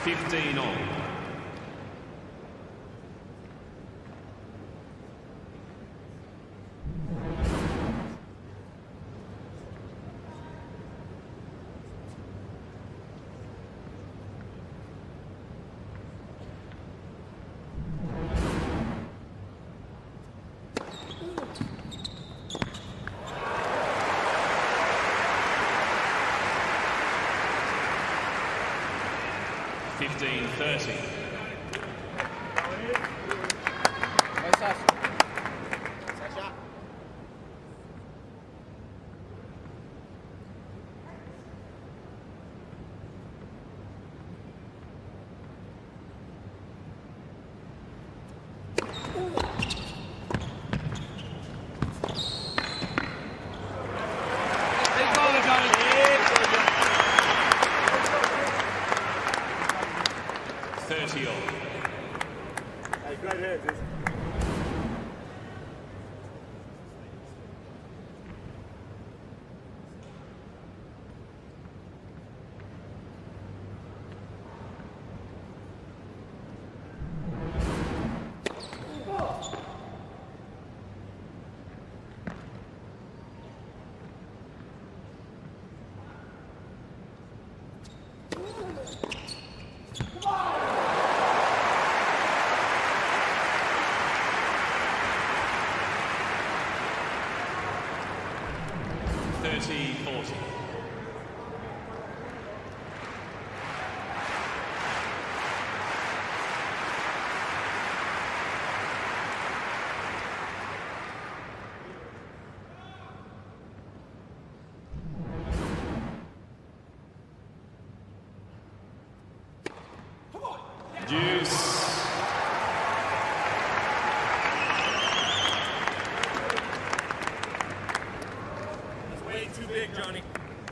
15 all. Fifteen 30. Hey, great hands. Deuce. That's way too big, Johnny.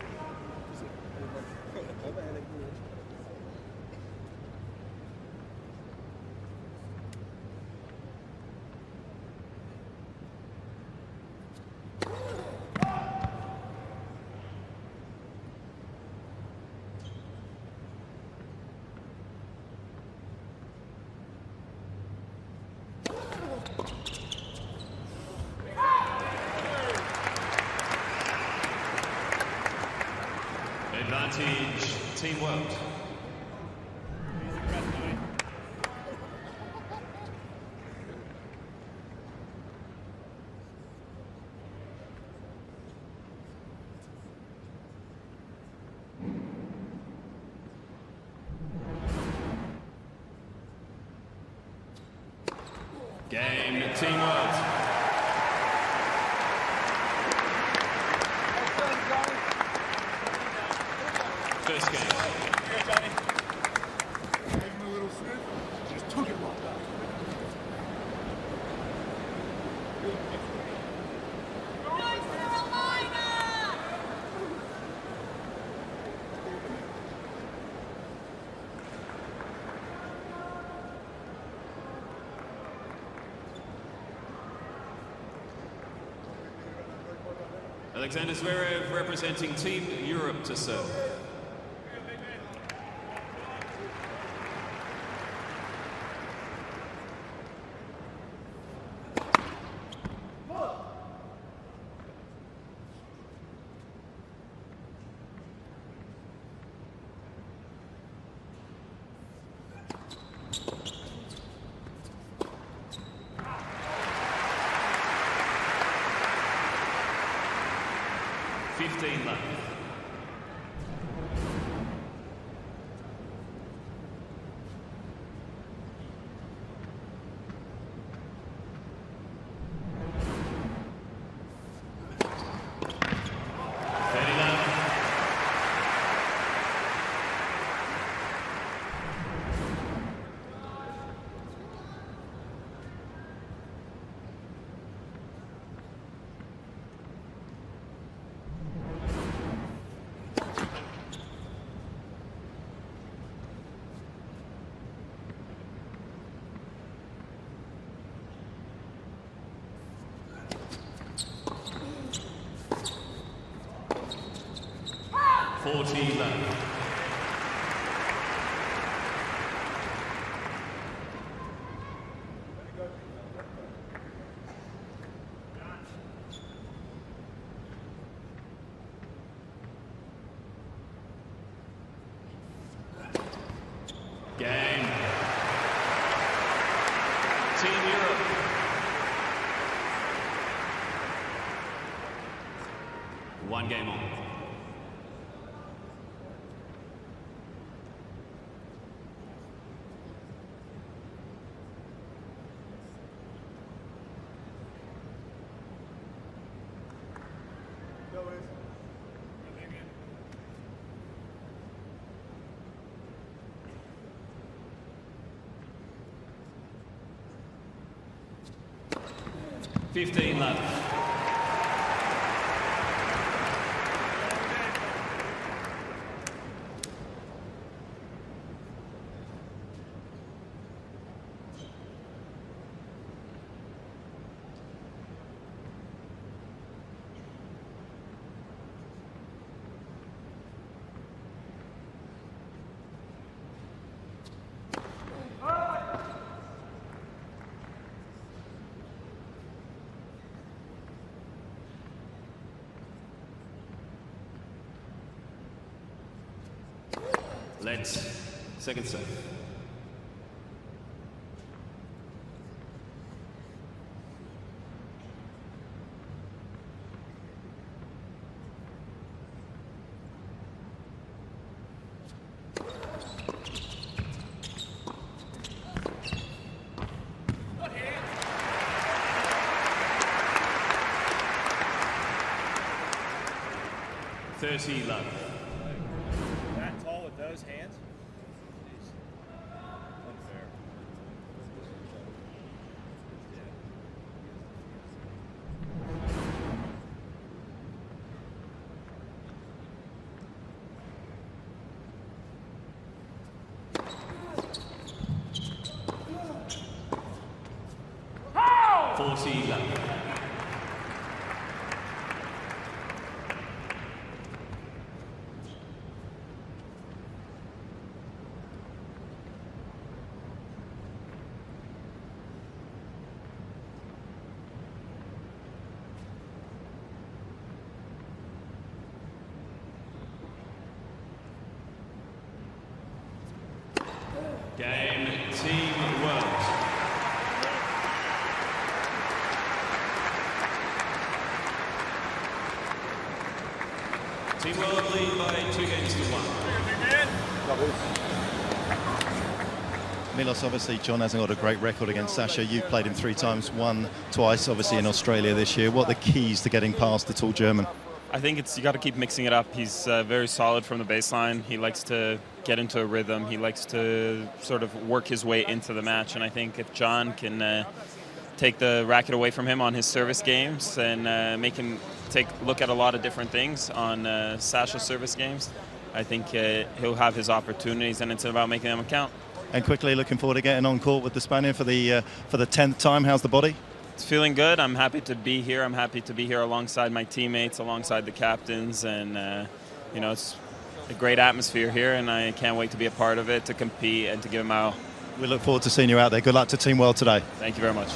Advantage, Team World. Game, Team World. First game. Here, Johnny. Gave him a little sniff. Just took it right back. Alexander Zverev representing Team Europe to serve. Left. Left. 1 game on. Fifteen left. Let's second set. Thirty love. Those hands? Jeez. Unfair. Oh! 40 left. Game, Team World. Team World lead by 2 games to 1. Milos, obviously, John hasn't got a great record against Sasha. You've played him 3 times, won twice, obviously, in Australia this year. What are the keys to getting past the tall German? I think you got to keep mixing it up. He's very solid from the baseline. He likes to get into a rhythm. He likes to sort of work his way into the match. And I think if John can take the racket away from him on his service games and make him look at a lot of different things on Sasha's service games, I think he'll have his opportunities, and it's about making them count. And quickly, looking forward to getting on court with the Spaniard for the 10th time. How's the body? It's feeling good. I'm happy to be here. I'm happy to be here alongside my teammates, alongside the captains, and it's a great atmosphere here, and I can't wait to be a part of it, to compete, and to give them all. We look forward to seeing you out there. Good luck to Team World today. Thank you very much.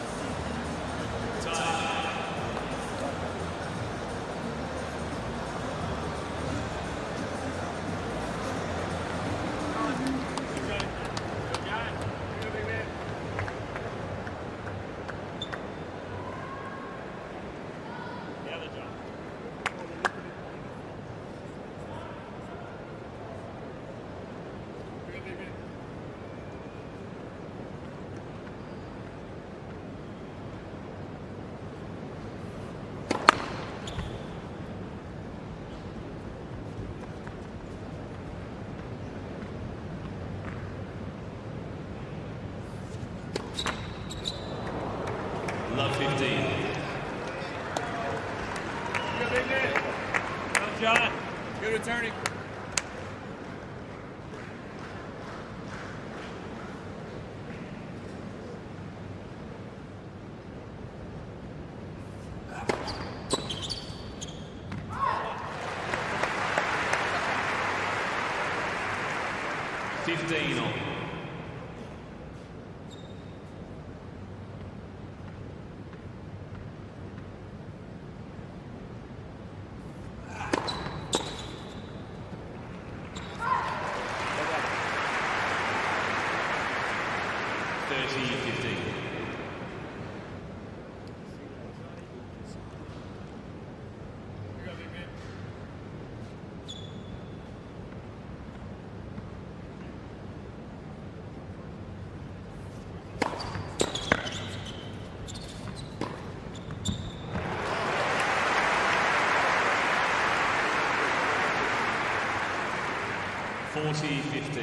Love 15. Well, John. Good returning. On. 40-15.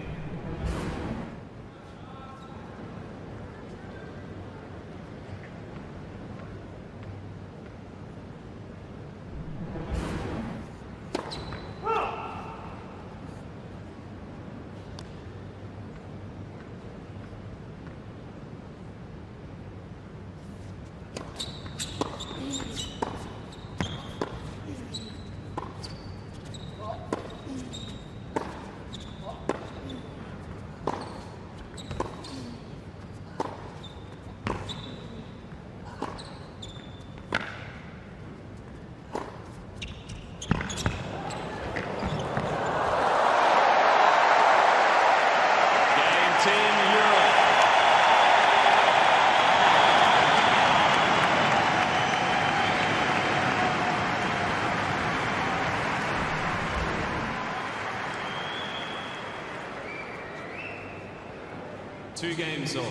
Two games on.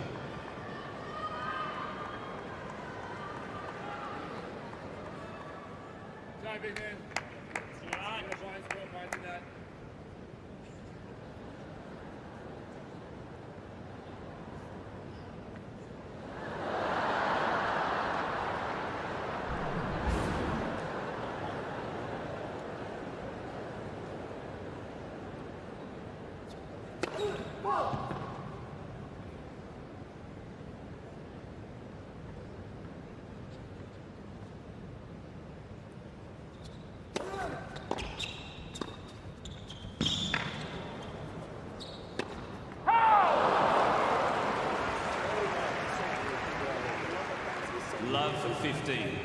Time, big man. Love 15.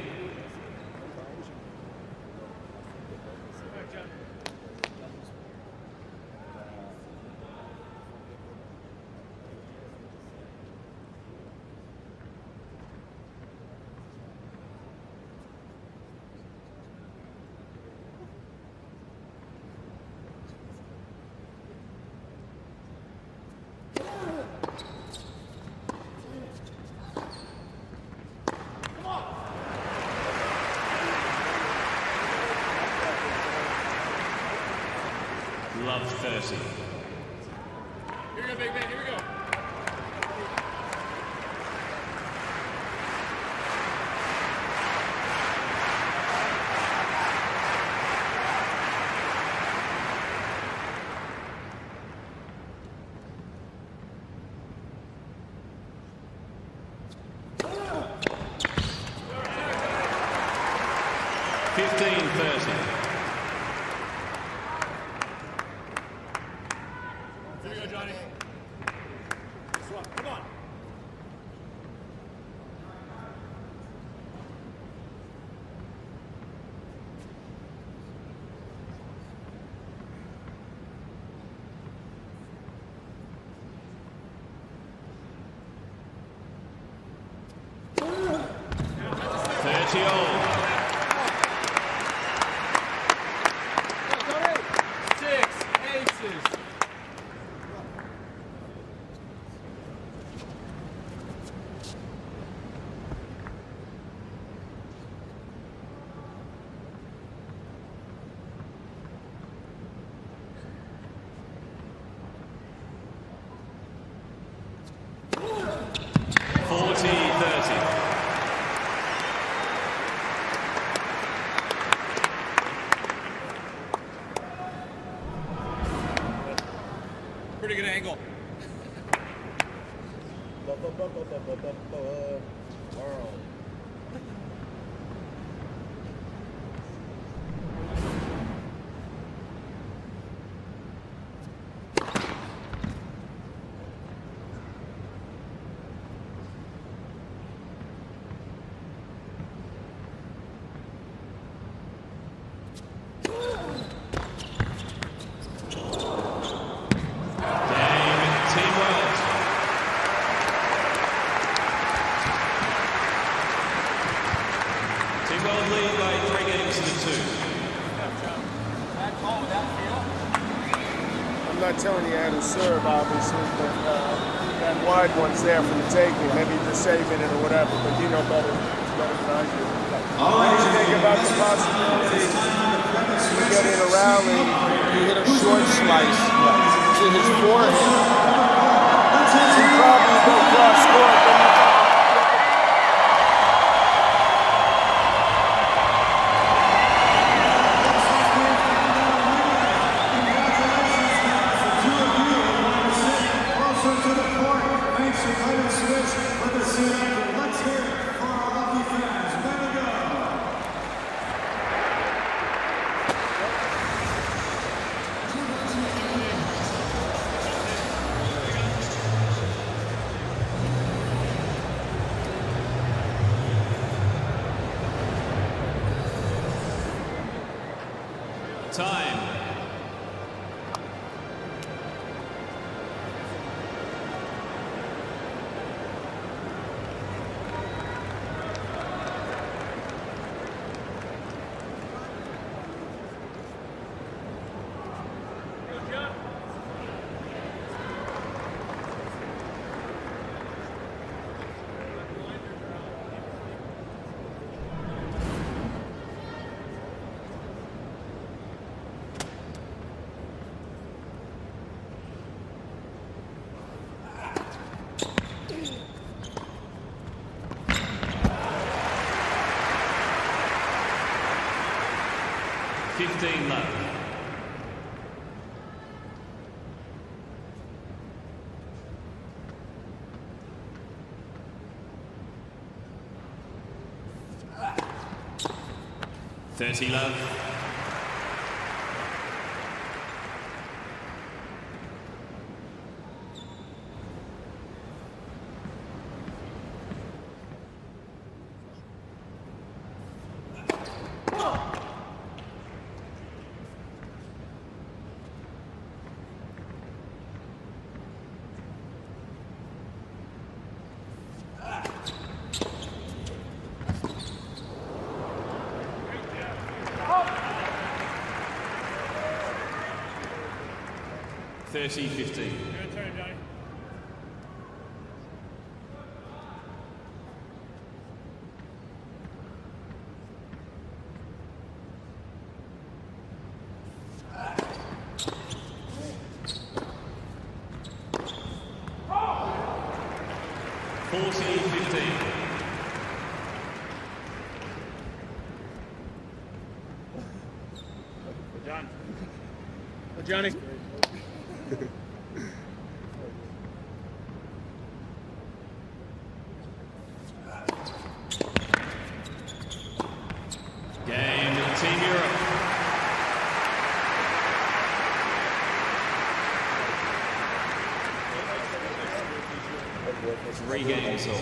Love 30. Here we go, big man. Here we go. Johnny. This one. Come on. Pretty good angle. I'm not telling you how to serve, obviously, but that wide one's there for the taking. Maybe you're just saving it or whatever, but you know better than I do. What do you think about the possibility we get in a rally he hit a short slice to his forehead. He probably would have cross-scored, but he got Let's hear it for our lucky fans. Better Time. Love. $30 love. $30-15. Good turn, Johnny. John. Johnny. Game, Team Europe. Three games all.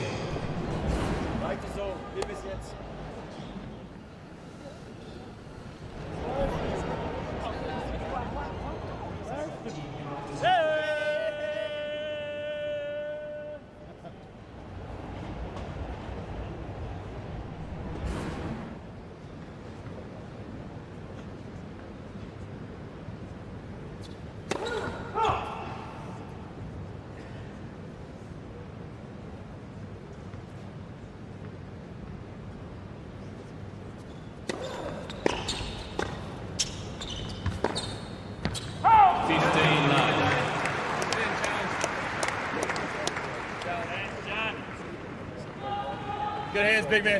Good hands, big man.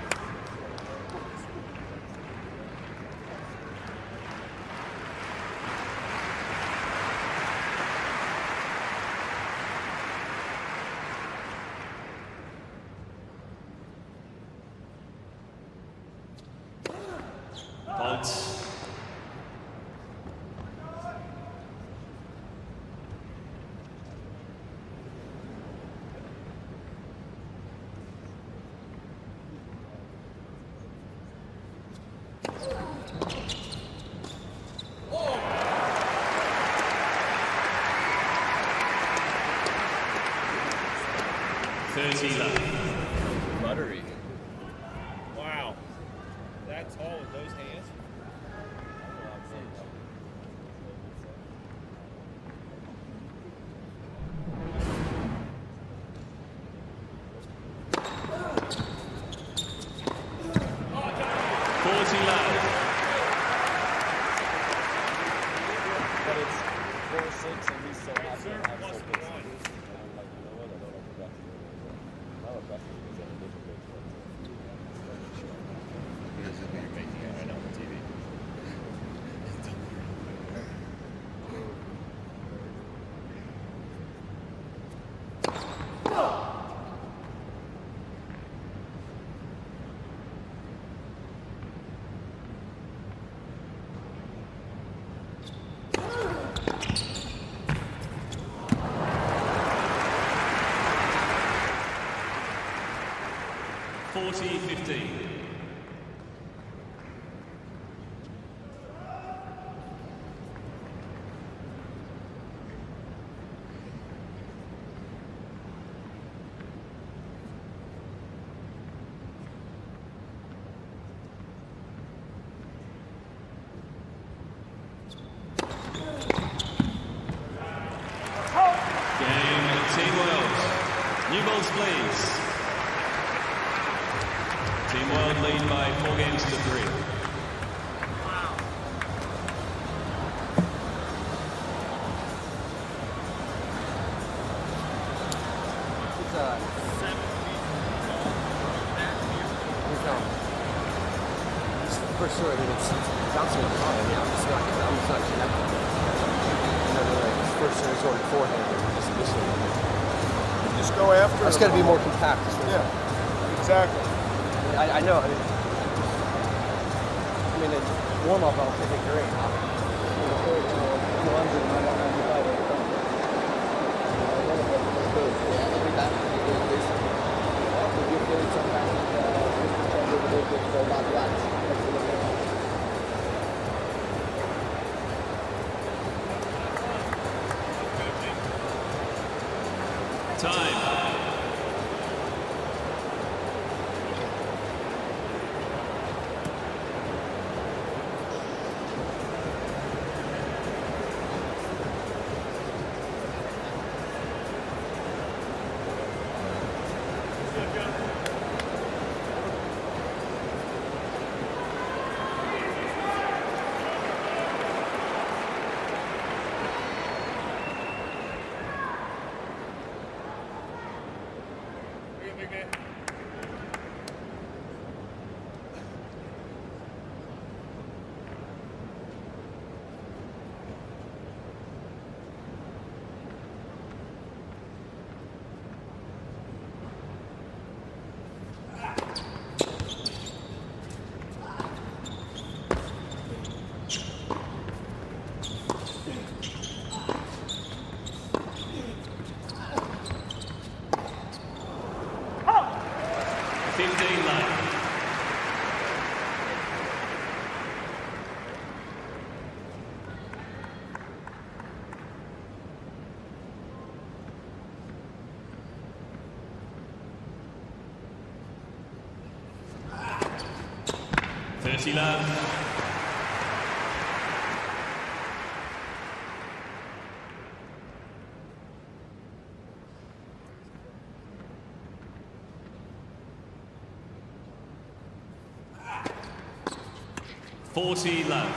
Odds. Buttery. Wow. That tall with those hands? 6, and he's so happy to have Plus 1. $40-15. Team World. New balls, please. Team World lead by 4 games to 3. For sure, I mean, it's bouncing with the ball. Yeah, I'm just not connected. You know, like, his first serve is going forehand, and just missing it. Just go after. It's got to be more compact. Yeah, exactly. I know. I mean, in warm up, I'll think it great. Time. Love. $40 love.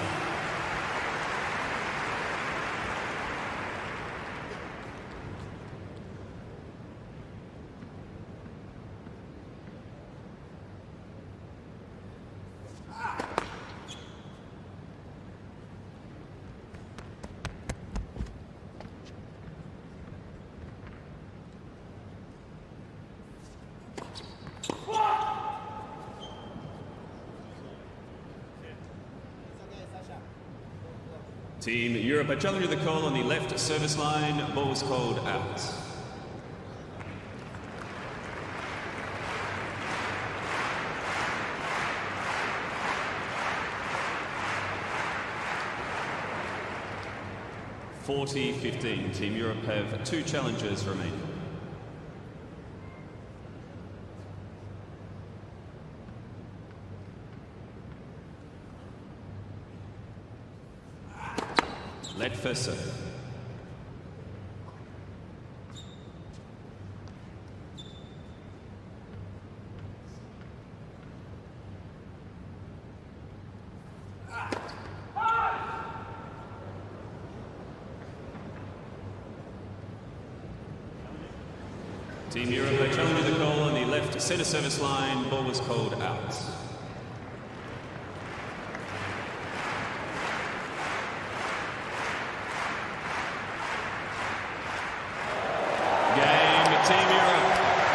Team Europe are challenging the call on the left service line. Ball's called out. $40-15. Team Europe have 2 challengers remaining. Let first serve. Team Europe are challenging the call on the left centre service line. Ball was called out. Game, Team Europe.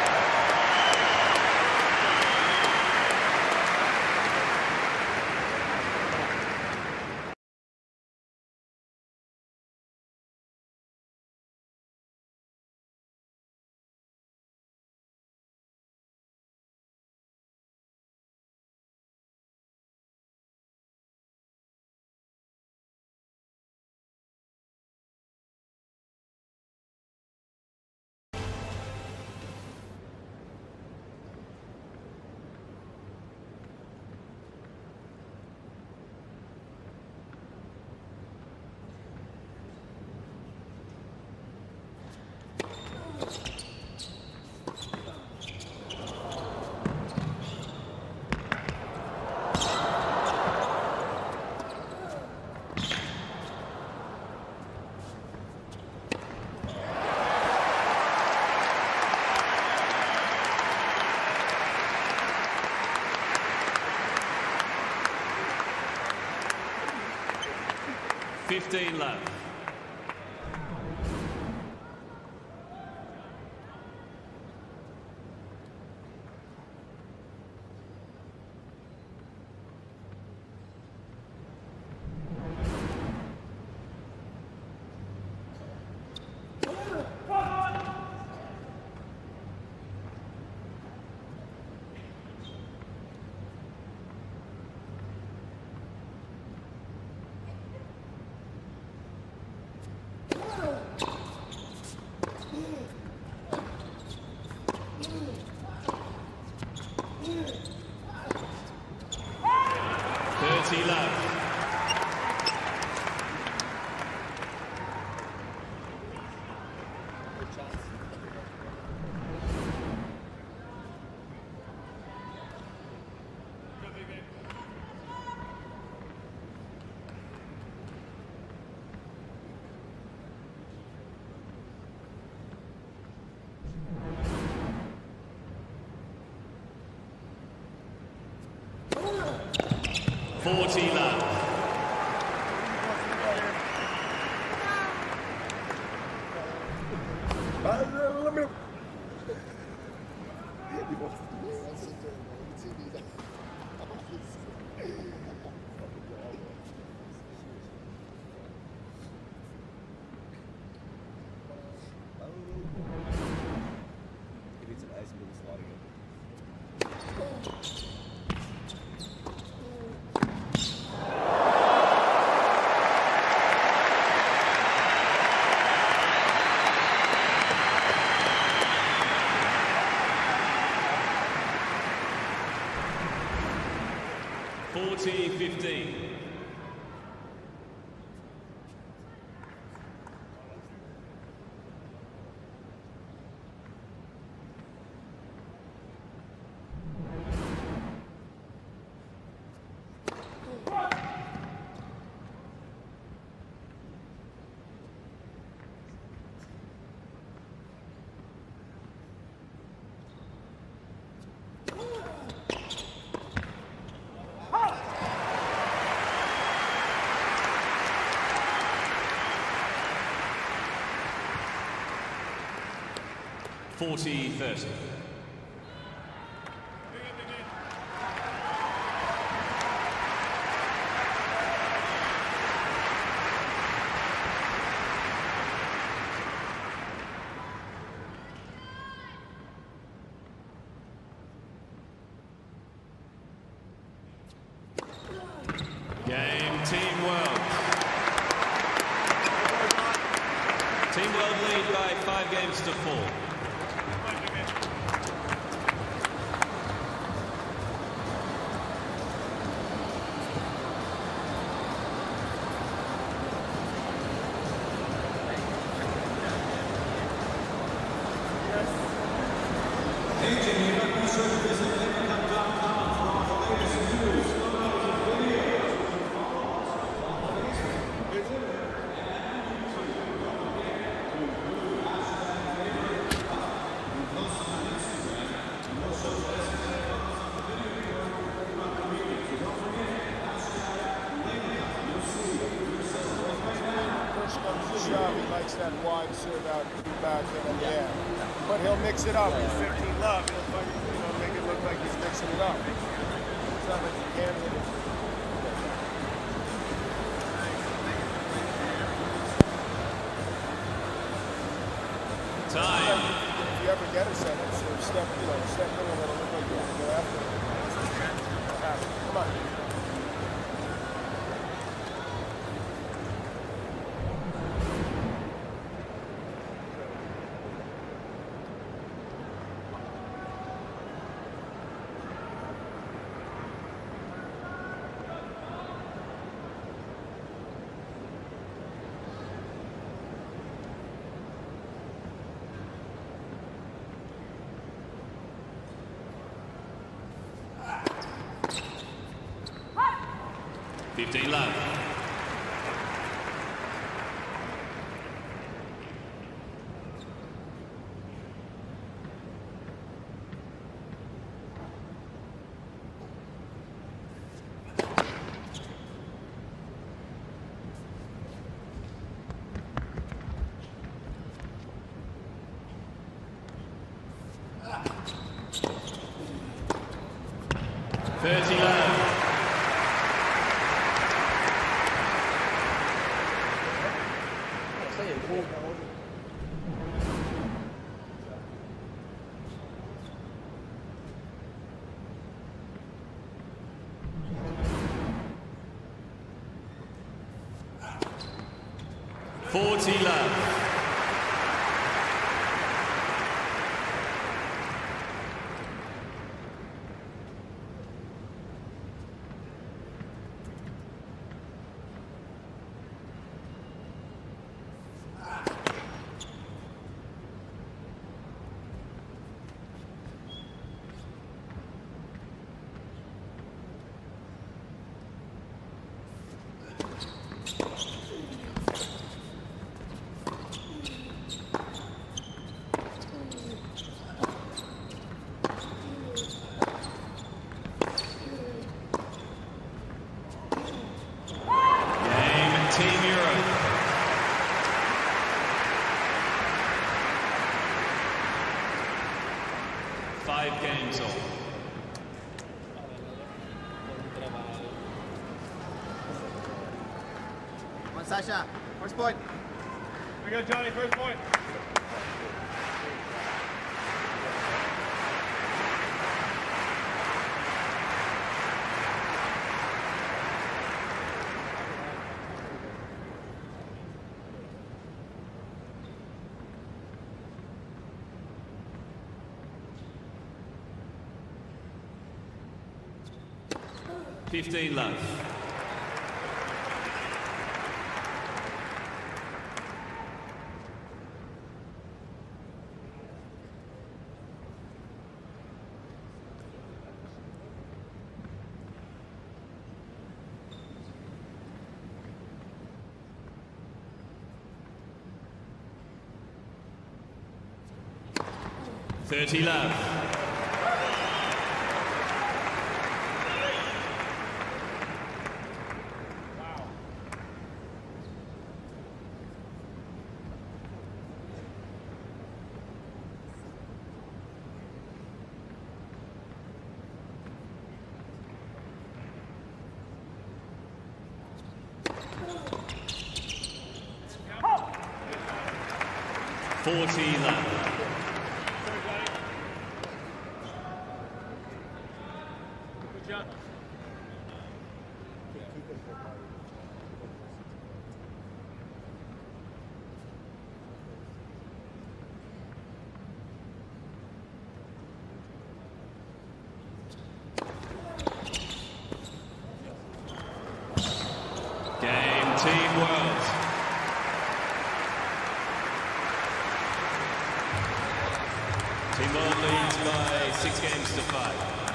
Left. T15. .40-30. Game, Team World. Team World lead by 5 games to 4. shove. He likes that wide serve out back in the air. But he'll mix it up. He's 15 love. He'll fucking, make it look like he's mixing it up. It's not like he can't hit it. Time. If you ever get a sentence, step in a little bit like that. Go after it. Come on. Love. Sasha, first point. Here we go, Johnny, first point. Love. Love. Team World. Team World leads by 6 games to 5.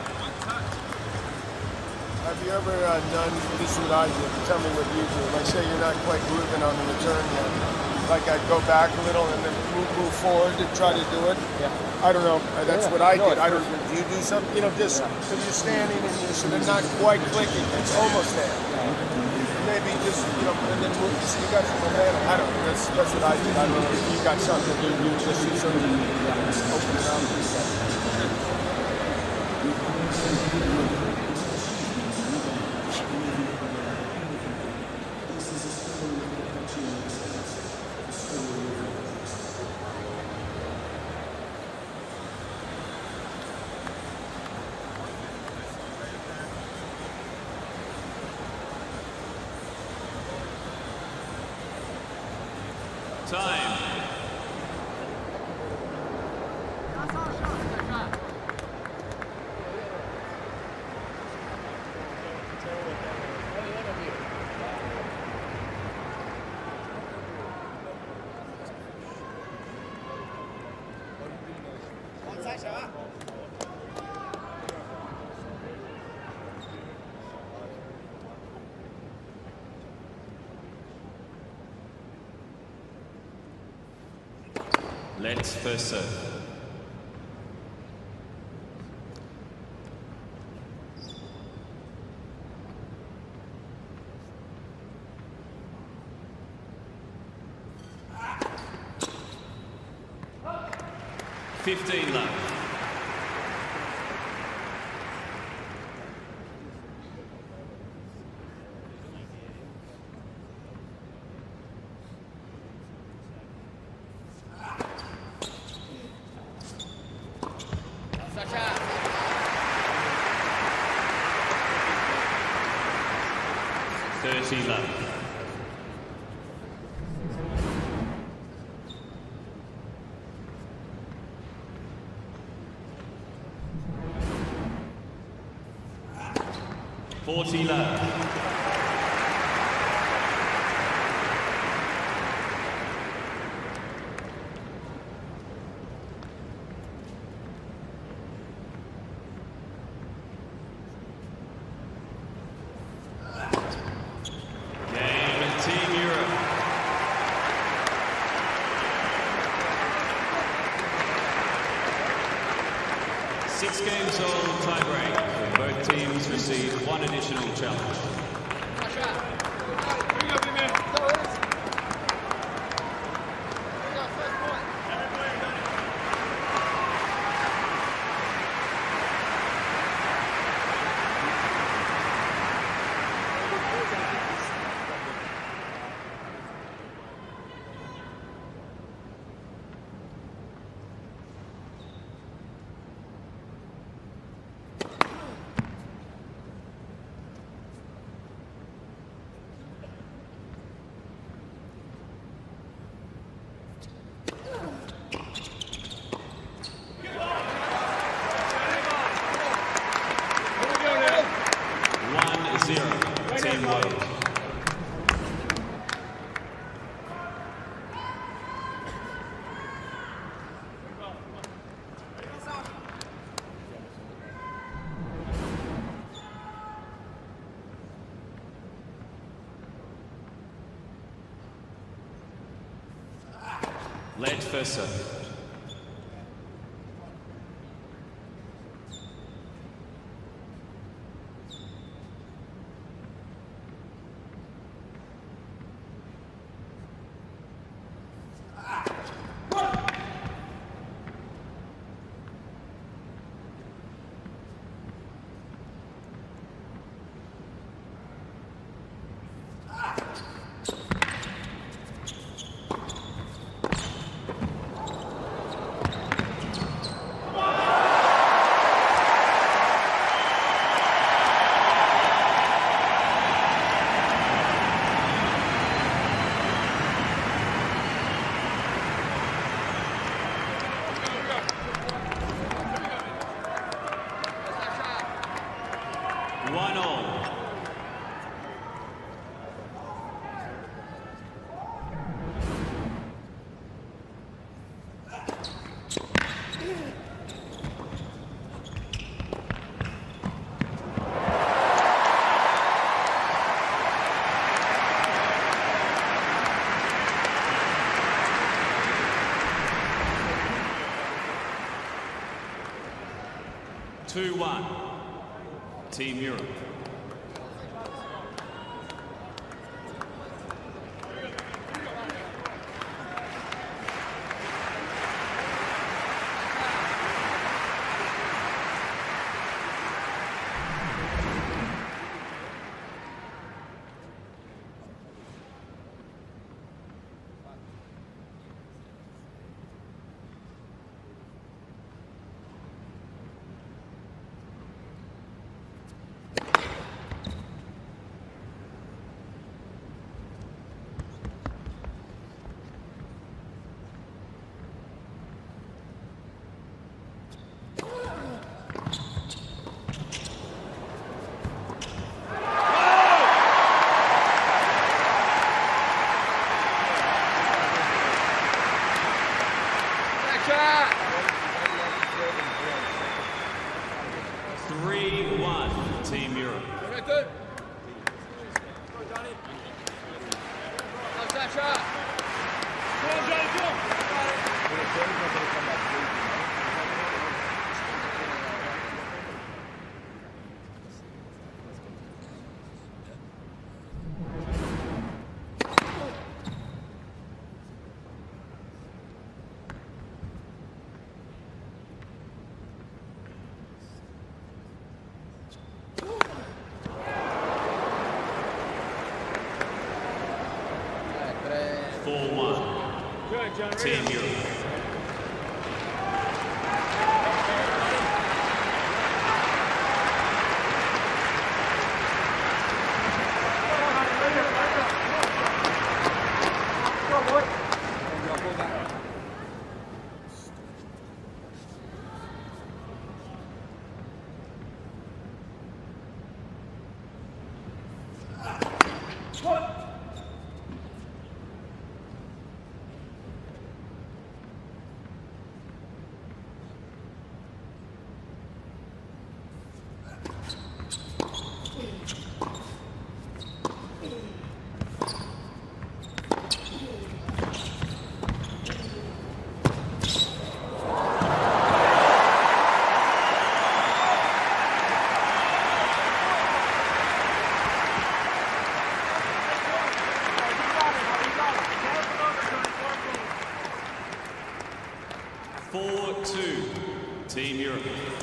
Have you ever done, this is what I do, tell me what you do. Like say you're not quite grooving on the return yet. Like I'd go back a little and then move forward to try to do it. Yeah. I don't know, that's what I did. I don't, do you do something, just because you're standing and you're sort of not quite clicking, it's almost there. maybe just, you know, and then so you got some momentum. I don't know. That's what I did. I don't know if you got something to do. Just sort of open it up. Time. Let's first serve. Fifteen love. Love. Forty love. Six games all tie-break. Both teams receive one additional challenge. Led first serve. One all. Two, 1. Team Europe. Team Europe. Team Europe.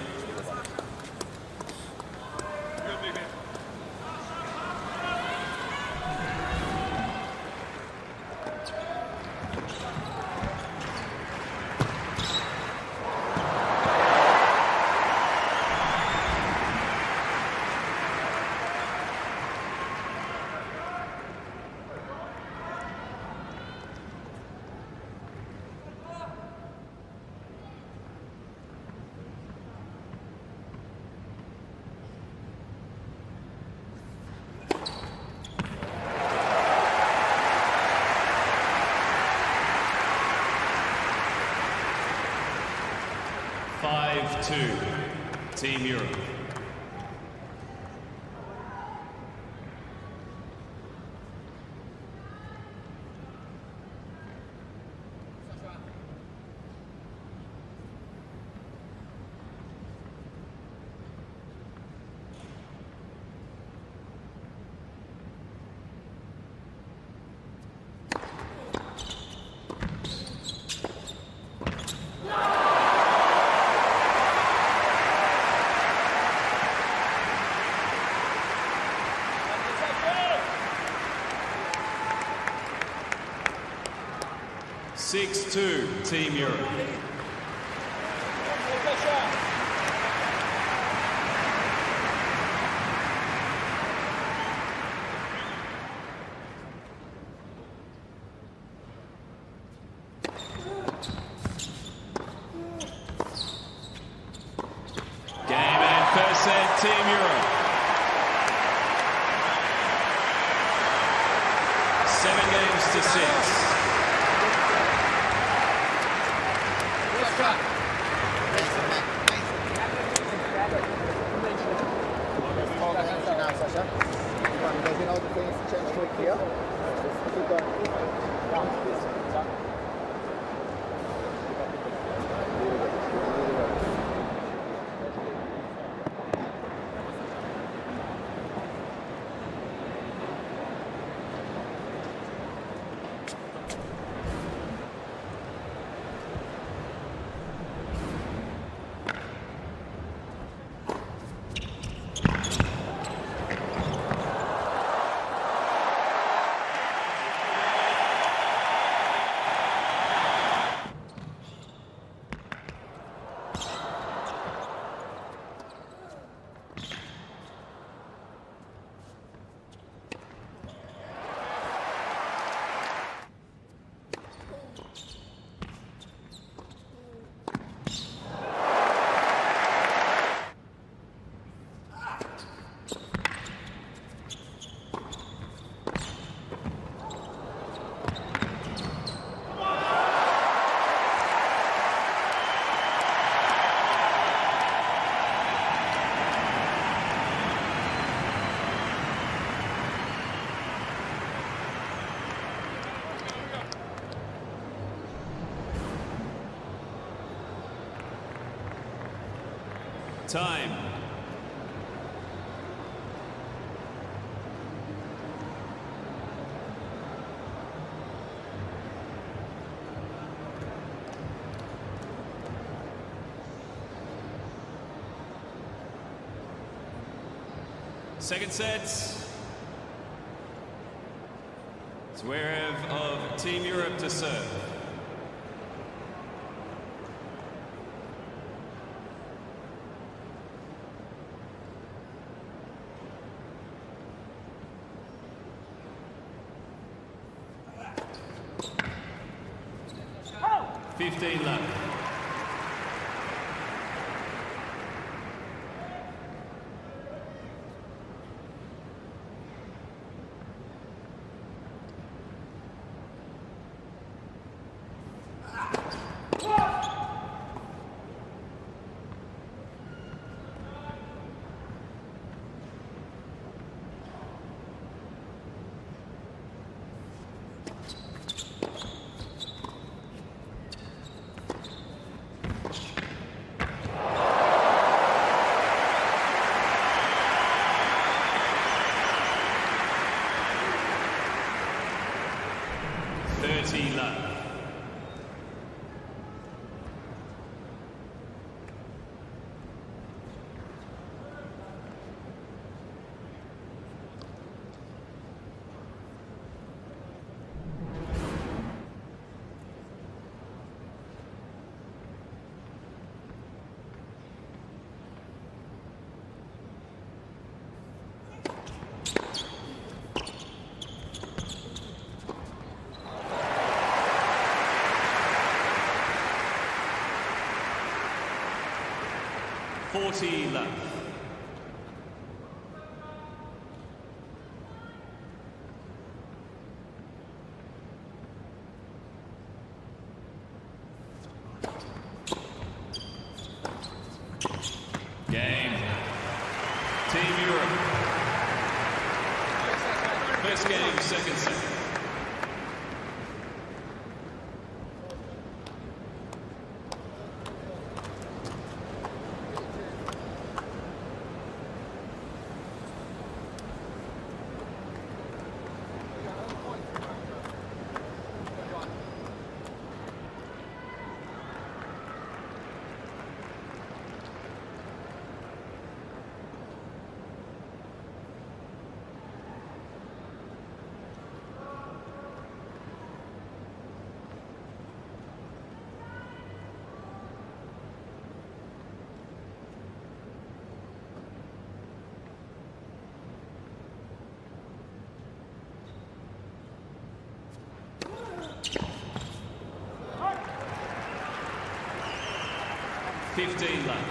Team Europe. Six-two, Team Europe. Game and first set, Team Europe. 7 games to 6. Time. Second set. Zverev of Team Europe to serve. Oh. 15 love. Love. Love. Game. Team Europe. First game, second set. Love.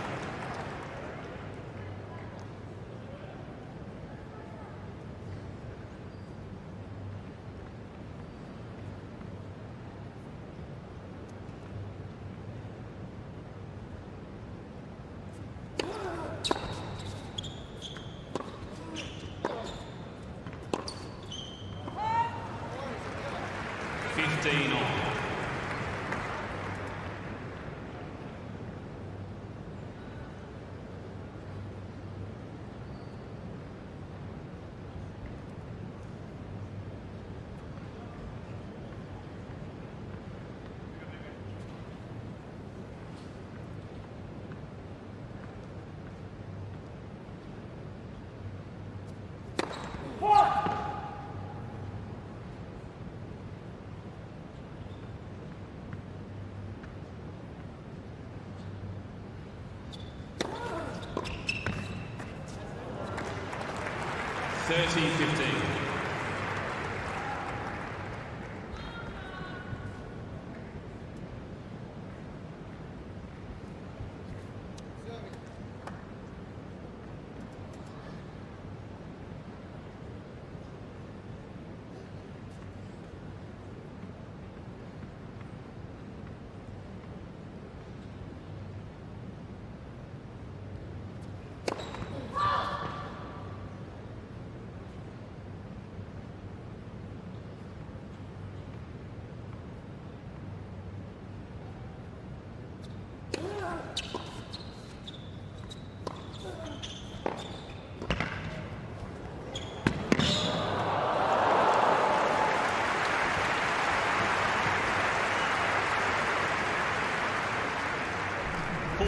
On. (30-15).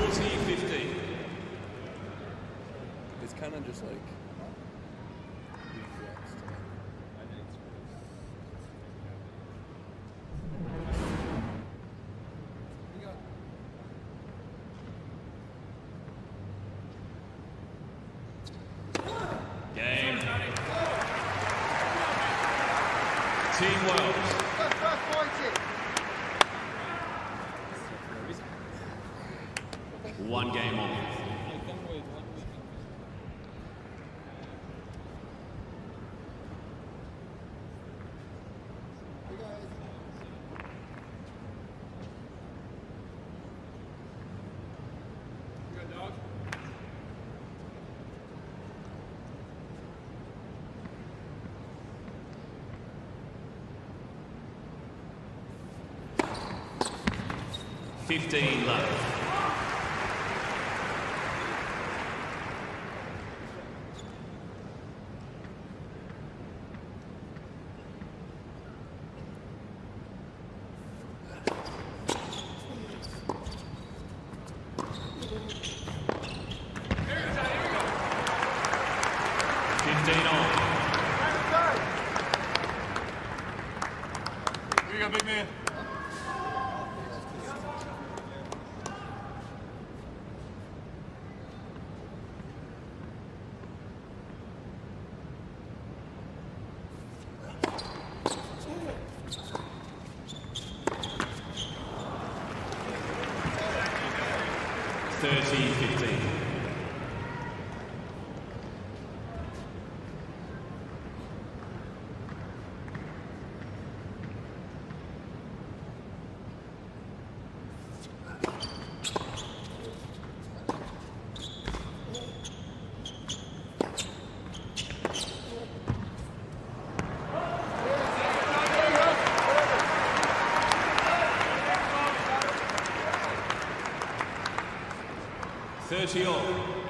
40-15. It's kind of just like Game. Team Wells. One game on. $15 left. Here you go, big man. $30 all.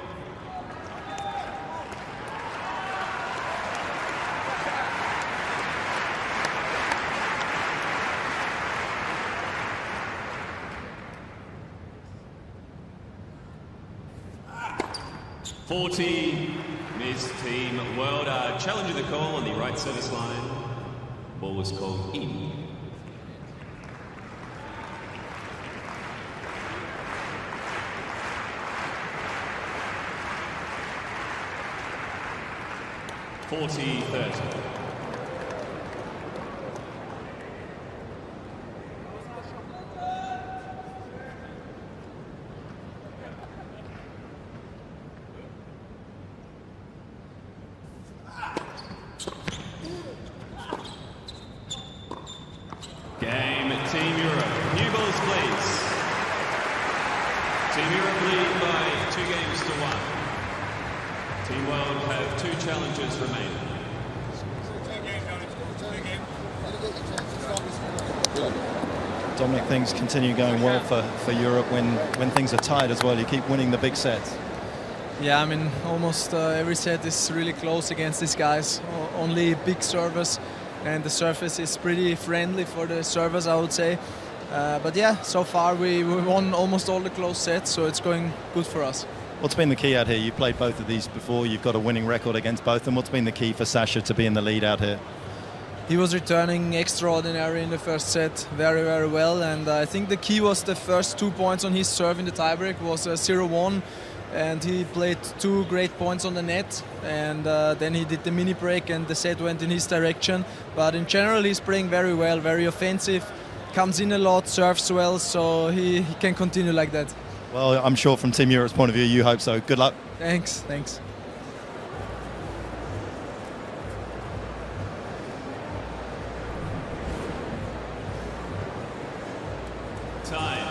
Ms. Team World are challenging the call on the right service line. Ball was called in. $40-30. Game, Team Europe. New balls, please. Team Europe lead by 2 games to 1. Team World have 2 challenges remaining. Dominic, things continue going well for Europe when things are tight as well. You keep winning the big sets. Yeah, I mean, almost every set is really close against these guys. Only big servers, and the surface is pretty friendly for the servers, I would say. But yeah, so far we won almost all the close sets, so it's going good for us. What's been the key out here? You played both of these before. You've got a winning record against both of them. What's been the key for Sasha to be in the lead out here? He was returning extraordinary in the first set, very, very well. And I think the key was the first 2 points on his serve in the tiebreak was 0-1. And he played 2 great points on the net. And then he did the mini break and the set went in his direction. But in general, he's playing very well, very offensive, comes in a lot, serves well, so he can continue like that. Well, I'm sure from Team Europe's point of view, you hope so. Good luck. Thanks, thanks. Time.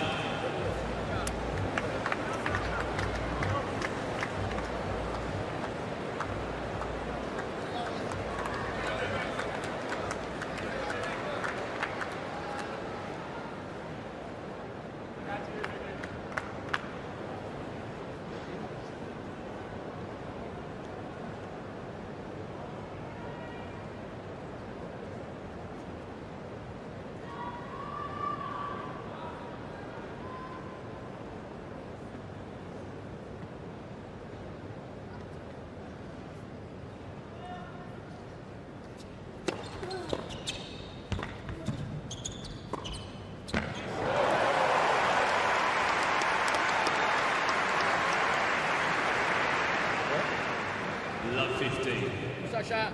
shot.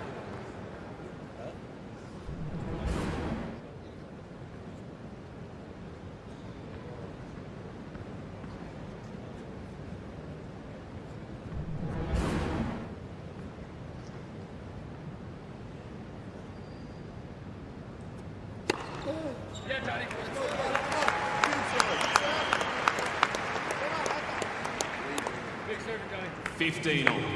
15 all.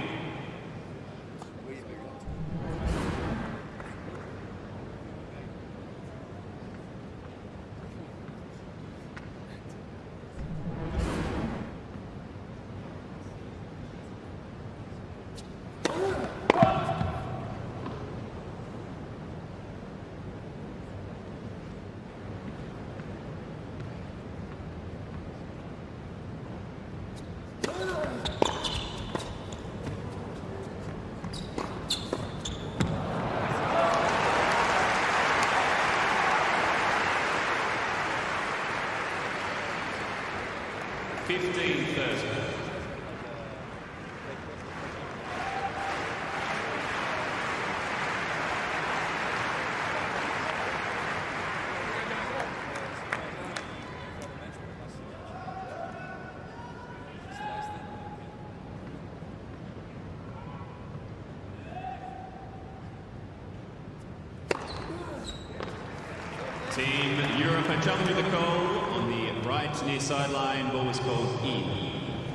Team Europe are challenging the goal on the right near sideline. Ball was called in.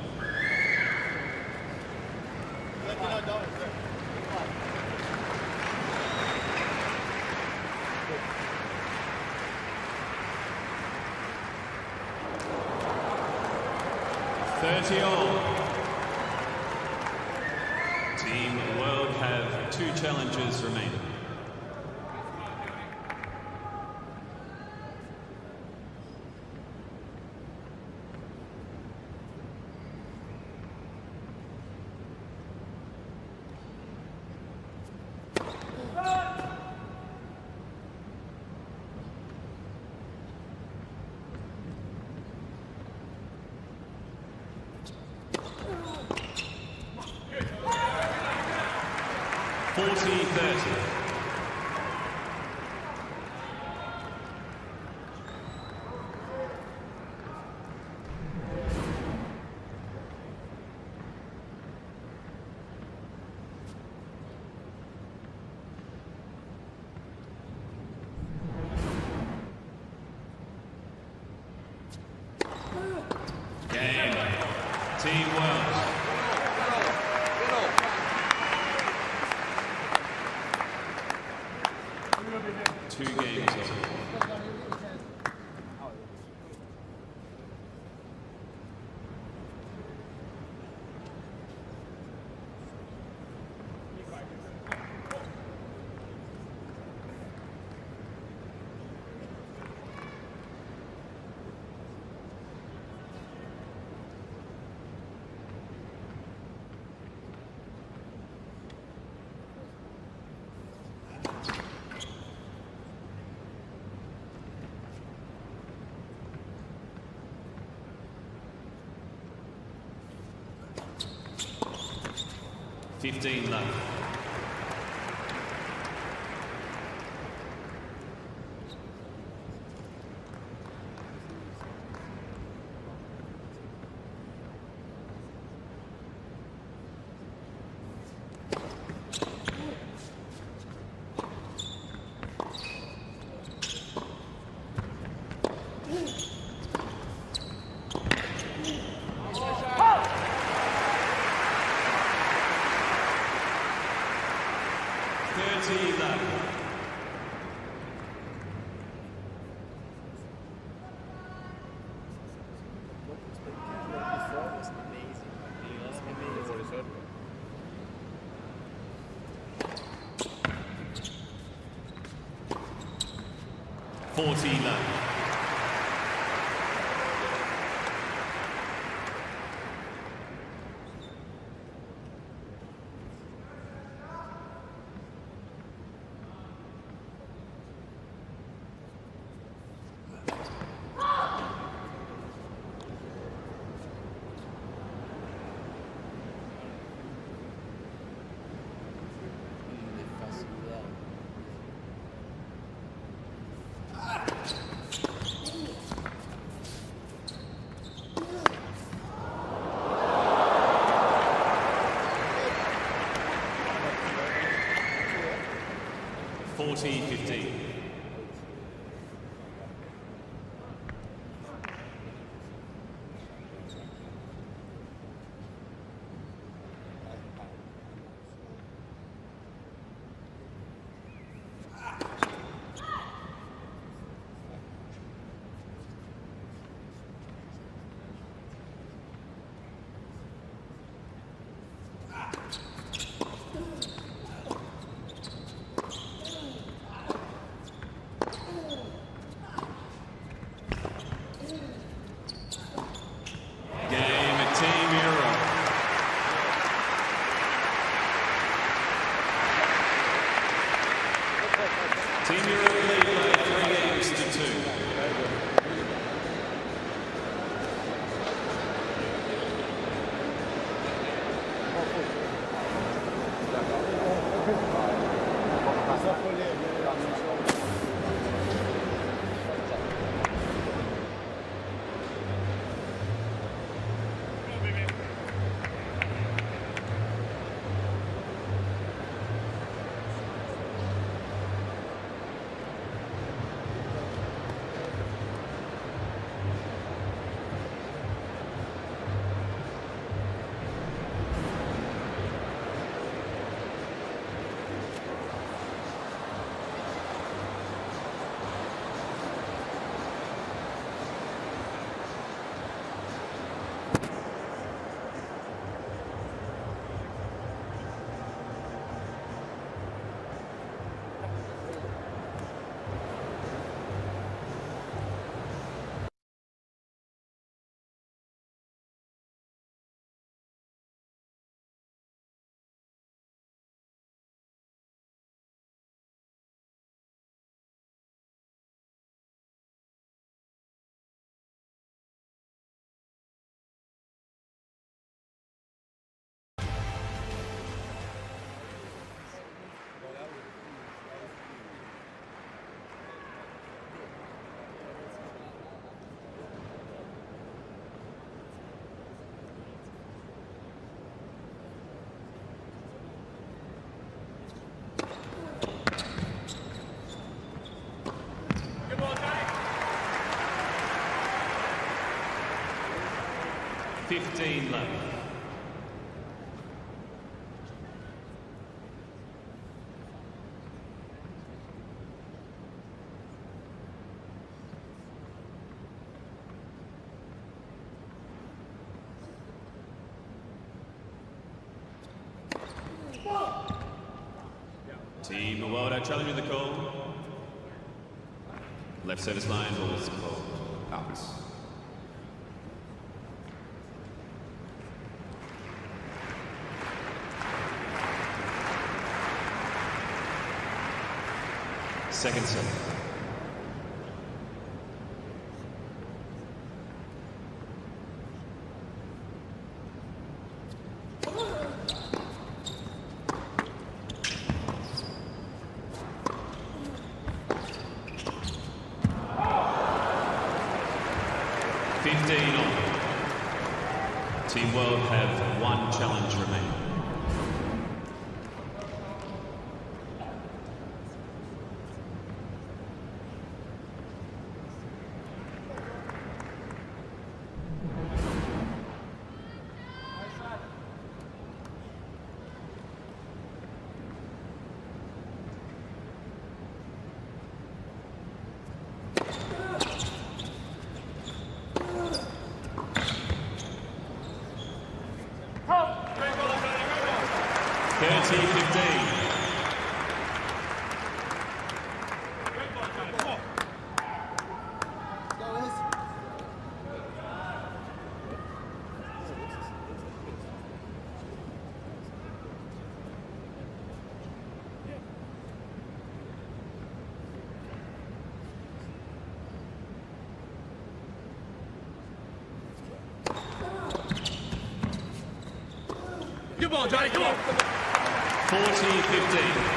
Team World have 2 challenges remaining. Team World. 2 games over. Fifteen left. Left. 40-15. Team Euro lead by 3 games to 2. Fifteen left. Team Iwata challenging the call. Left service line was called out. Second set. Team World have one challenge remaining. Good ball, Johnny, come on. 40-15.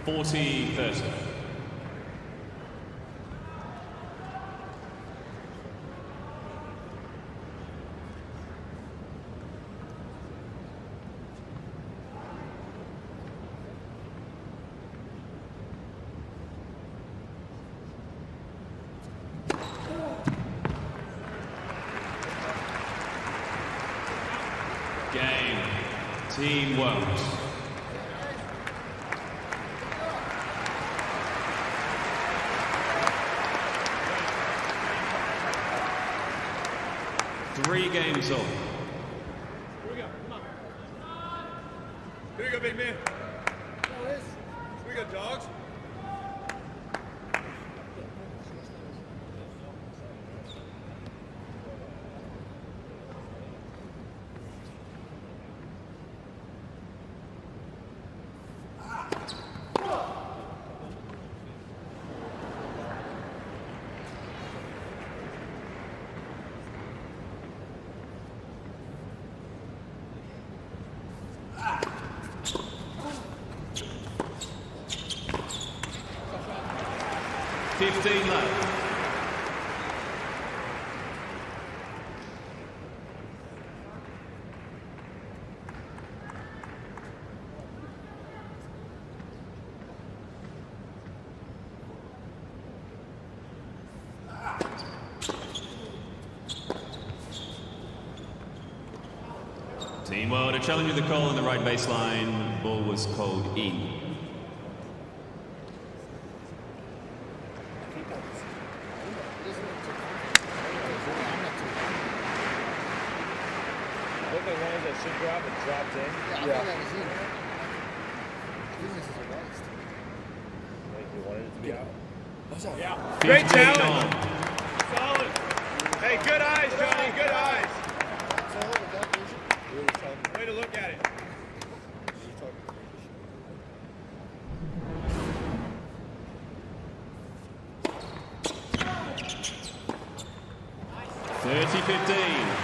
40-30. Game. Team World. Three games on. Here we go. Come on. Here you go, big man. Here we go, dogs. Left. Team World are challenging the call on the right baseline. Ball was called in. Drop and dropped in. Yeah, I thought that was in. This is a waste. Like you wanted it to be out. What's up? Yeah. Great challenge. Solid. Hey, good eyes, Johnny. Good eyes. Way to look at it. .30-15.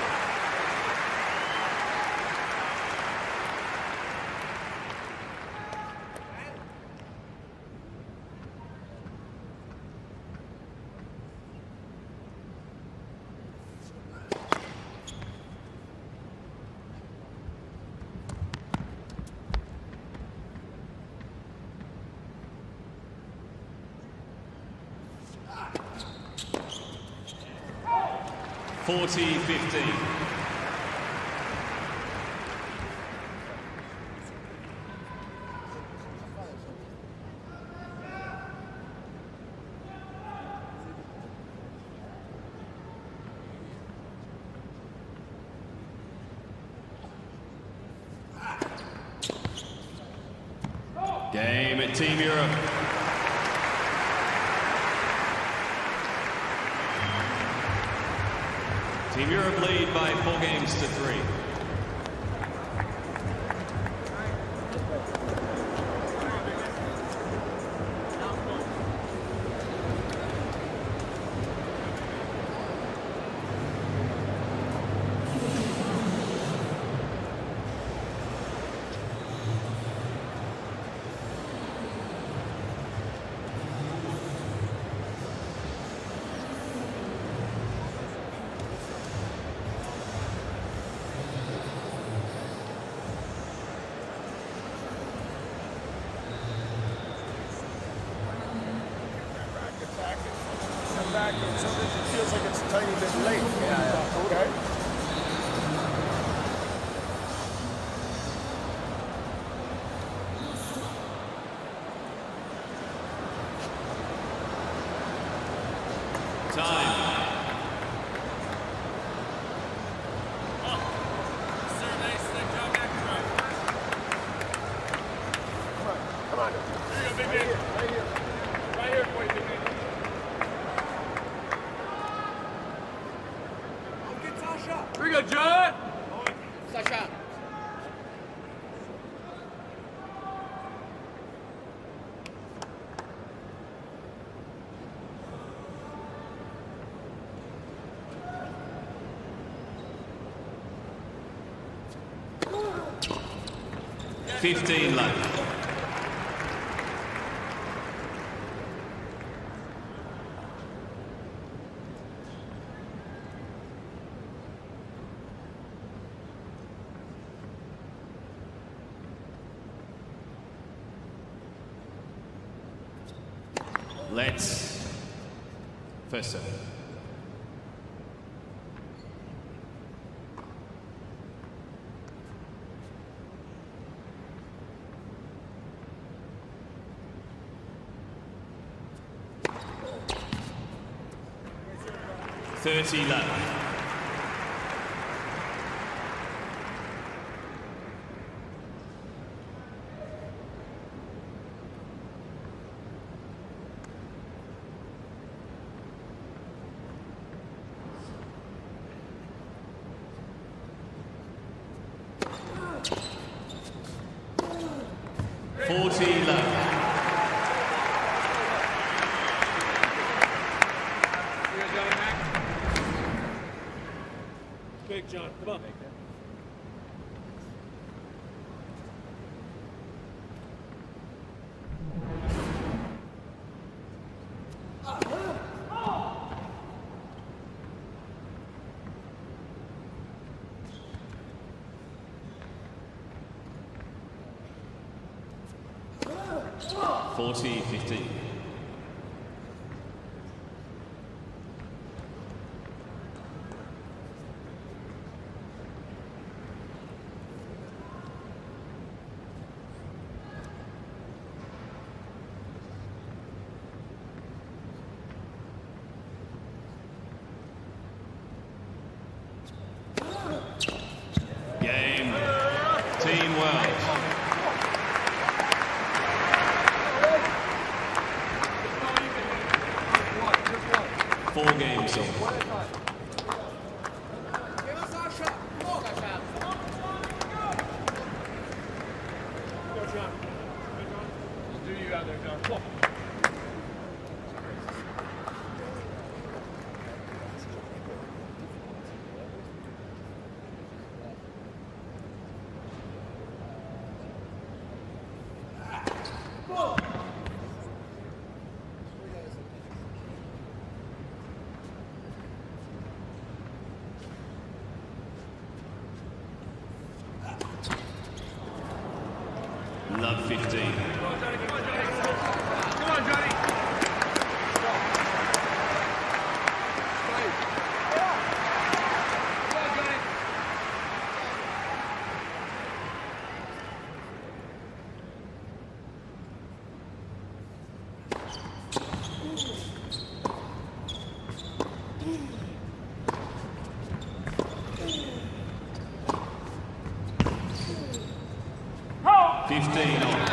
.40-15. Game at Team Europe. Team Europe lead by 4-3. Back and sometimes it feels like it's a tiny bit late. Yeah. Okay. Time. Come on. Here you go, big man. Right here. Right here for you, big man. Here we go, John! Sasha. .15 left. Let's first serve. .30 left. Big John, come on. .40-15. Game. Team Welsh. Four games on. Go, John. I'll do you out there, John. Come on. Love 15. Come on, Johnny. Come on, Johnny. Oh. 15 on.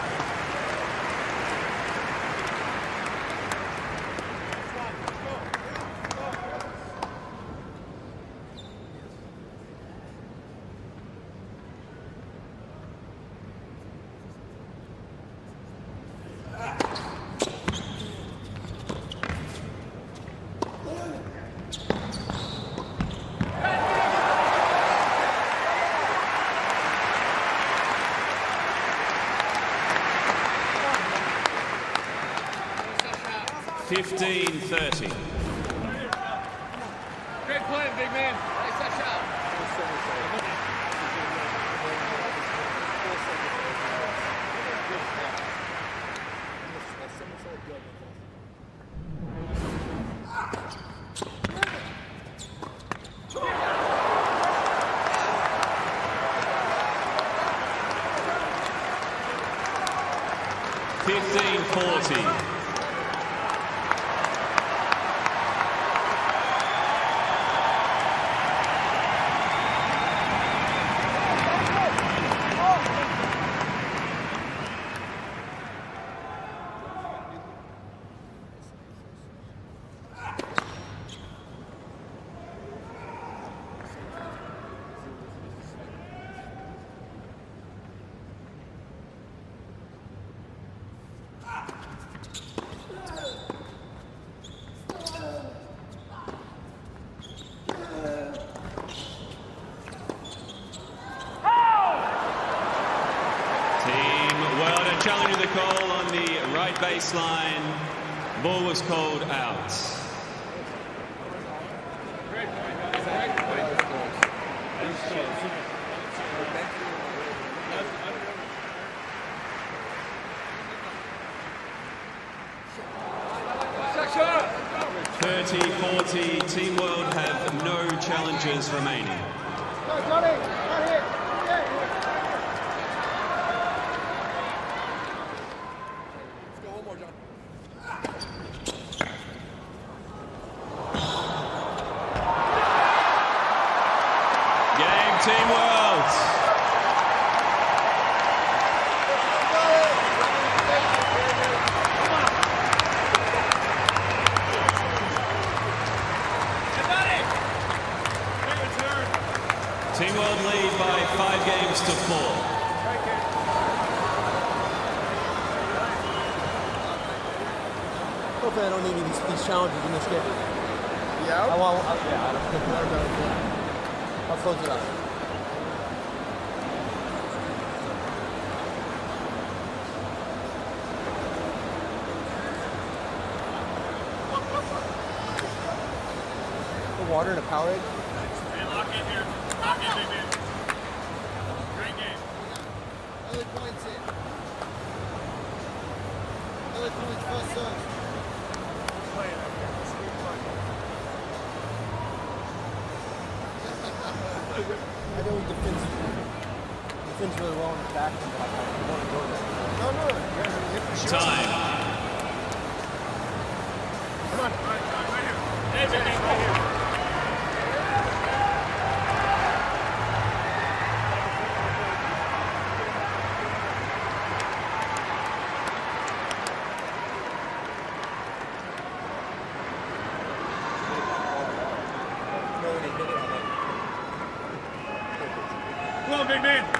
$15-30. Great play, big man. Nice shot. $15-40. Challenging the call on the right baseline. Ball was called out. 40-40. Team World have no challengers remaining. Go, Johnny, right here. Yeah. Let's go one more, John. Game, Team World. Team World lead by 5 games to 4. Hopefully I don't need these challenges in this game. Yeah? I don't think I'll close it up. The water and a Powerade? Lock in here. Lock in, big man. Great game. Early points in. Early points, first serve. I know he defends really well in the back, but I want to go there. Time. Come on. Right here. Hey, big man, right here. Come on, big man.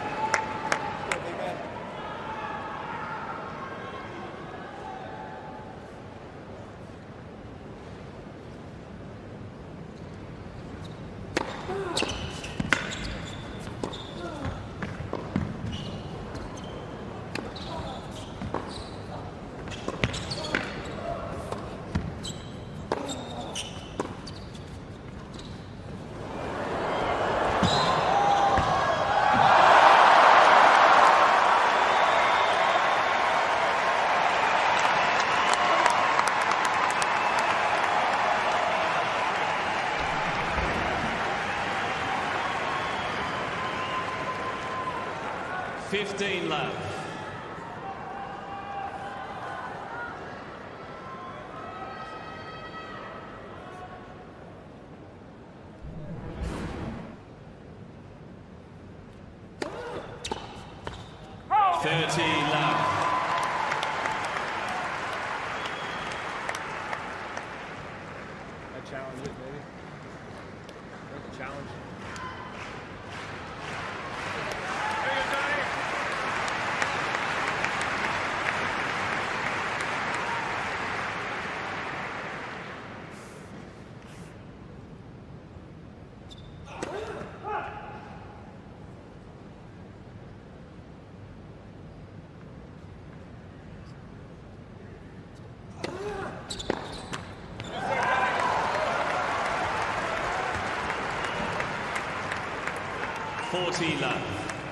$15 left. $30 left. That challenge it, baby. That's a challenge. There you go, Johnny. $40 left.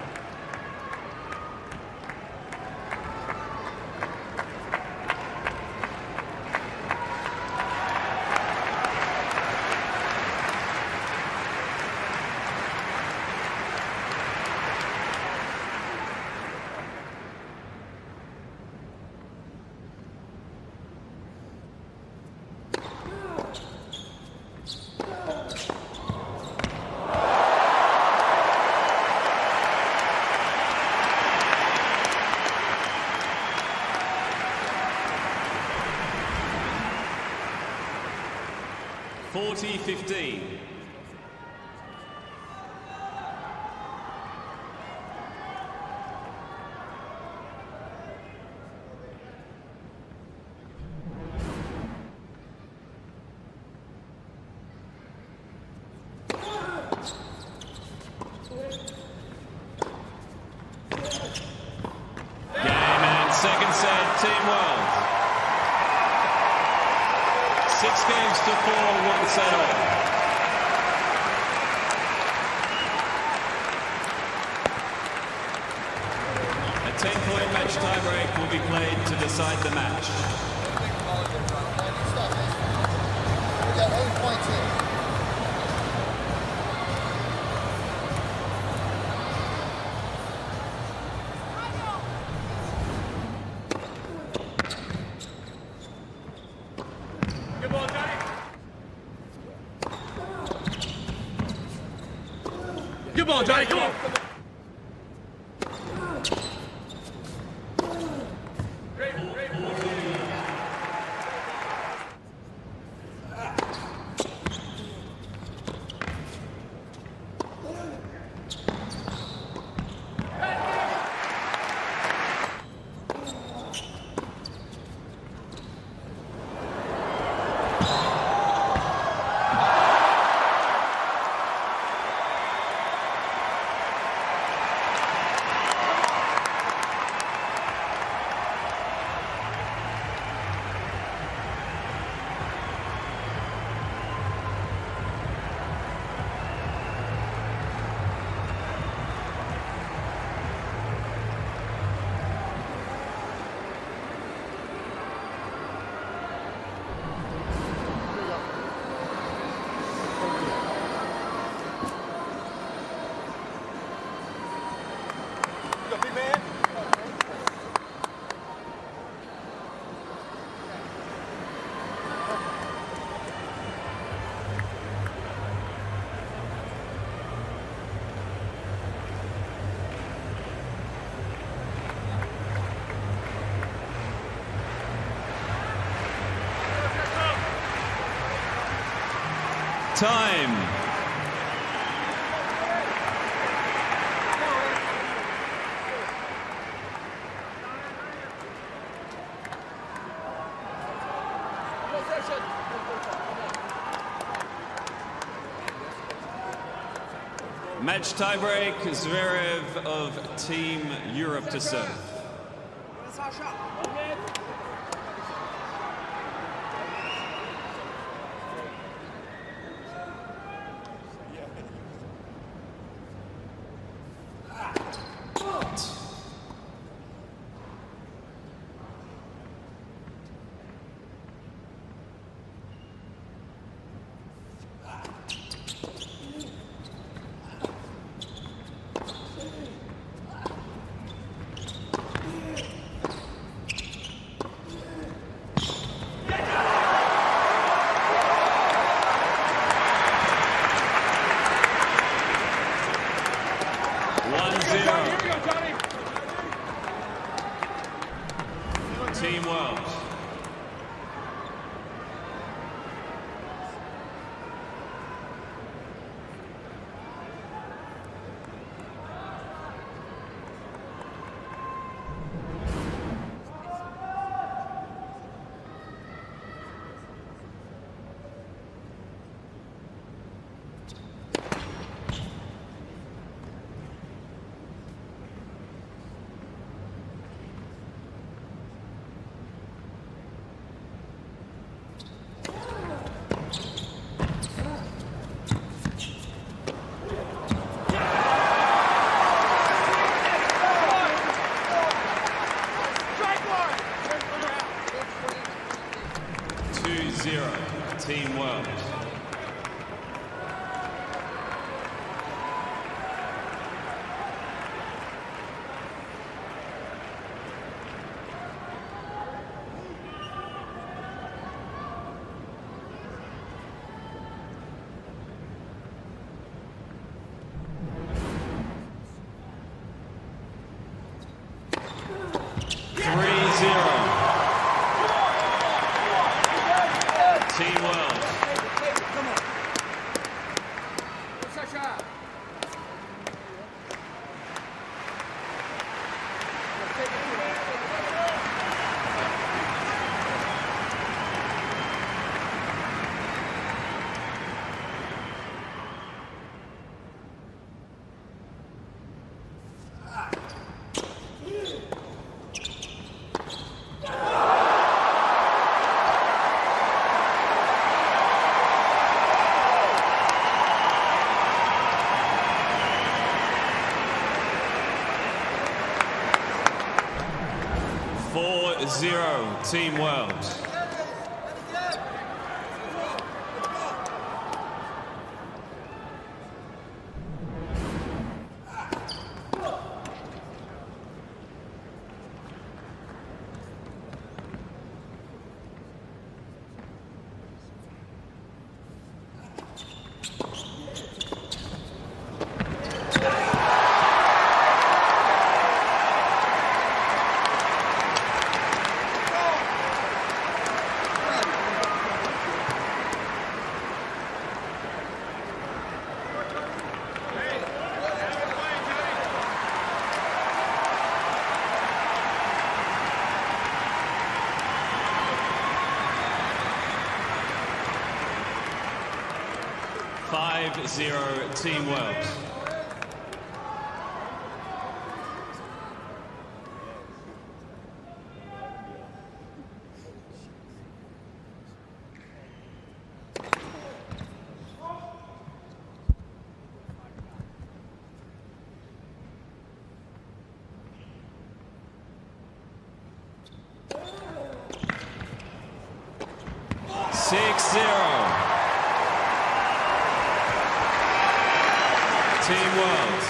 $40-15. Game and second set, Team World. 6 games to 4, 1 set off. A 10-point match tiebreak will be played to decide the match. Good ball, Johnny, come on. Time. Match tiebreak, Zverev of Team Europe to serve. Team World. Team World. Team World. Team World. 5-0 Team Wales. Team World.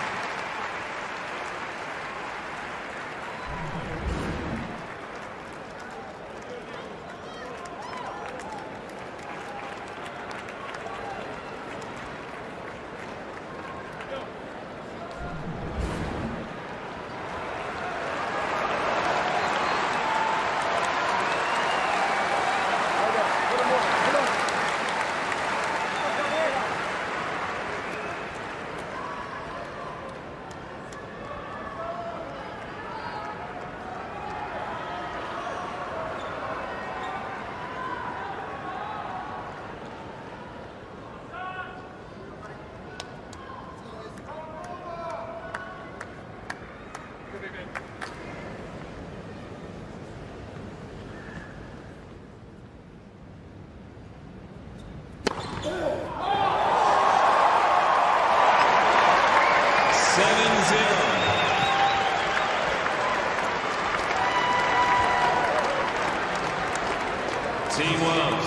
Team Wales.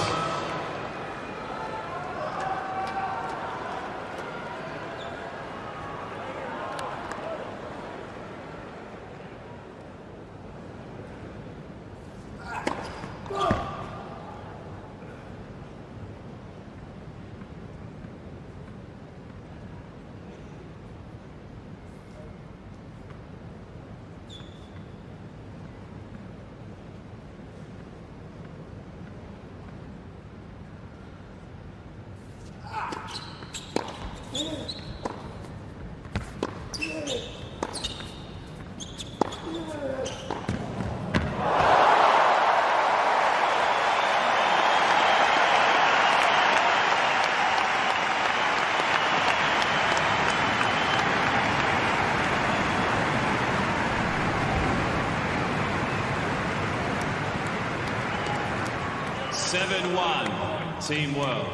Team World.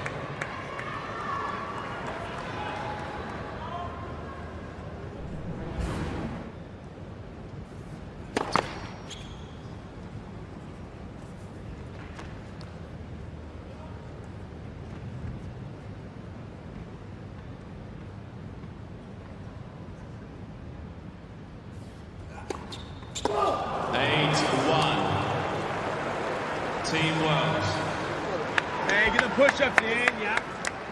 Team World. Hey, get the push-ups in, yeah.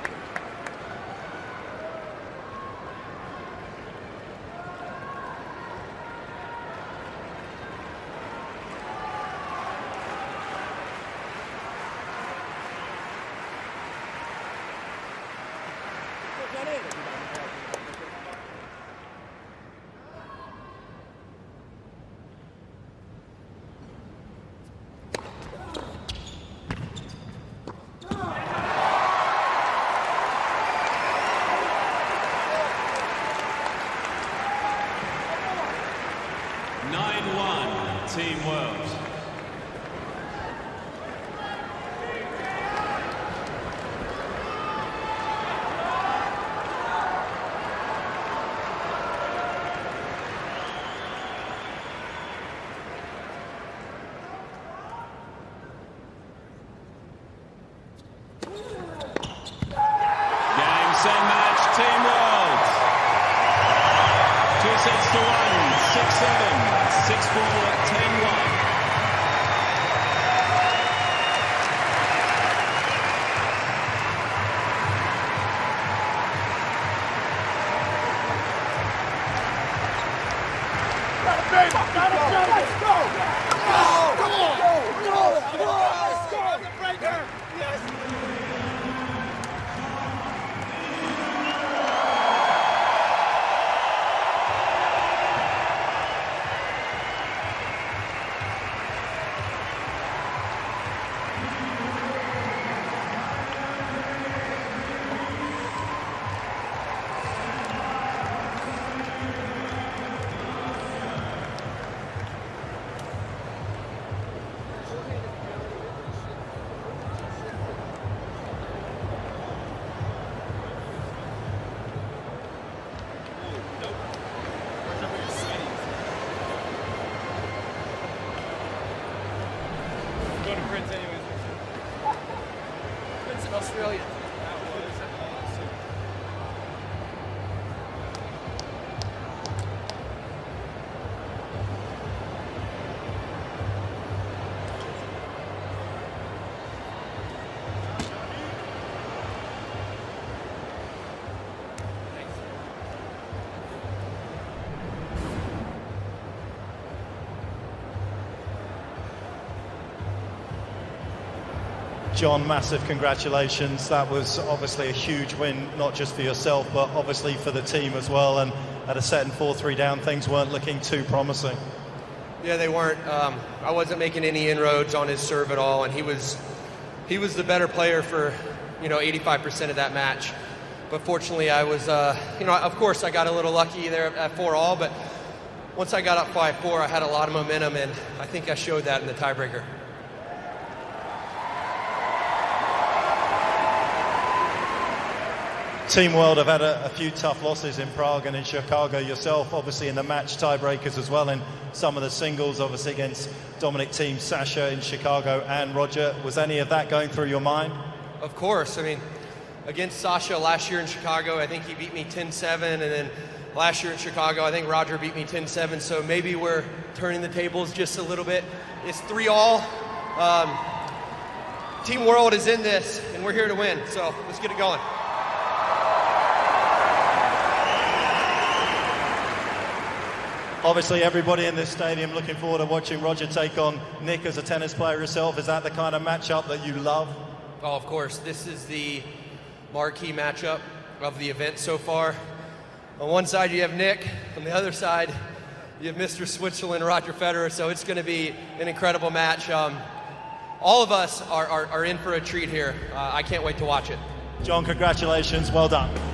Team World. Game, set, match, Team World. 2 sets to 1, 6-7, 6-4, 10-1. Let's go! Come on! Let's go! The breaker! Yes! John, massive congratulations. That was obviously a huge win, not just for yourself, but obviously for the team as well. And at a set and 4-3 down, things weren't looking too promising. Yeah, they weren't. I wasn't making any inroads on his serve at all, and he was the better player for 85% of that match. But fortunately, I was of course I got a little lucky there at 4-all, but once I got up 5-4, I had a lot of momentum, and I think I showed that in the tiebreaker. Team World have had a few tough losses in Prague and in Chicago. Yourself, obviously, in the match tiebreakers as well, in some of the singles, obviously against Dominic Thiem, Sasha in Chicago, and Roger. Was any of that going through your mind? Of course. I mean, against Sasha last year in Chicago, I think he beat me 10-7, and then last year in Chicago, I think Roger beat me 10-7. So maybe we're turning the tables just a little bit. It's 3-all. Team World is in this, and we're here to win. So let's get it going. Obviously, everybody in this stadium looking forward to watching Roger take on Nick as a tennis player yourself. Is that the kind of matchup that you love? Oh, of course. This is the marquee matchup of the event so far. On one side, you have Nick. On the other side, you have Mr. Switzerland, Roger Federer. So it's going to be an incredible match. All of us are in for a treat here. I can't wait to watch it. John, congratulations. Well done.